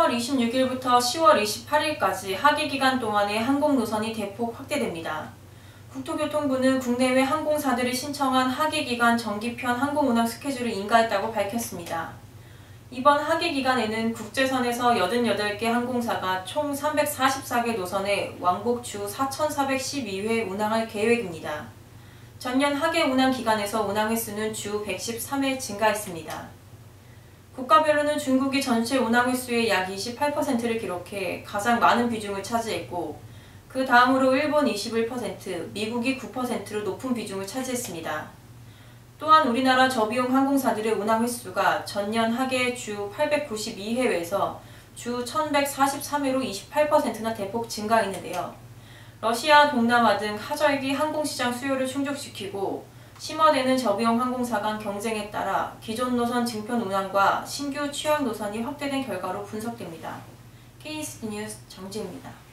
10월 26일부터 10월 28일까지 하계기간 동안의 항공노선이 대폭 확대됩니다. 국토교통부는 국내외 항공사들이 신청한 하계기간 정기편 항공운항 스케줄을 인가했다고 밝혔습니다. 이번 하계기간에는 국제선에서 88개 항공사가 총 344개 노선에 왕복 주 4,412회 운항할 계획입니다. 전년 하계 운항 기간에서 운항 횟수는 주 113회 증가했습니다. 국가별로는 중국이 전체 운항 횟수의 약 28%를 기록해 가장 많은 비중을 차지했고, 그 다음으로 일본 21%, 미국이 9%로 높은 비중을 차지했습니다. 또한 우리나라 저비용 항공사들의 운항 횟수가 전년 하계 주 892회에서 주 1143회로 28%나 대폭 증가했는데요. 러시아, 동남아 등 하절기 항공시장 수요를 충족시키고 심화되는 저비용 항공사 간 경쟁에 따라 기존 노선 증편 운항과 신규 취항 노선이 확대된 결과로 분석됩니다. KST 뉴스 정지입니다.